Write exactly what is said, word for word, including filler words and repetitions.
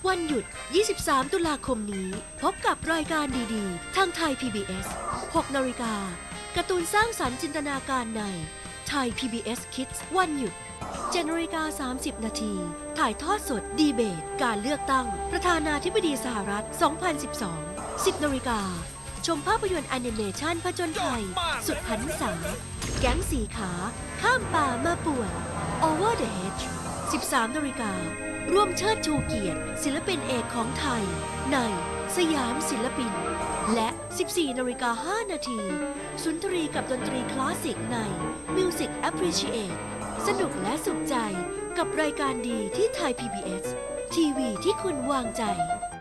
วันหยุด ยี่สิบสาม ตุลาคมนี้ พบกับรายการดีๆ ทางไทย พี บี เอส หกนาฬิกาการ์ตูนสร้างสรรค์จินตนาการในไทย พี บี เอส Kids วันหยุด เจ็ดนาฬิกาสามสิบ นาที ถ่ายทอดสดดีเบต การเลือกตั้ง ประธานาธิบดีสหรัฐ สองพันสิบสอง สิบนาฬิกาชมภาพยนตร์แอนิเมชันผจญภัย สุดหันษา แก๊งสีขา ข้ามป่ามาป่วน Over the Hedge สิบสามนาฬิการ่วมเชิดชูเกียรติศิลปินเอกของไทย ในสยามศิลปิน และ สิบสี่นาฬิกาห้า นาที สุนทรีกับดนตรีคลาสสิกใน Music Appreciate สนุกและสุขใจกับรายการดีที่ไทย พี บี เอส ทีวีที่คุณวางใจ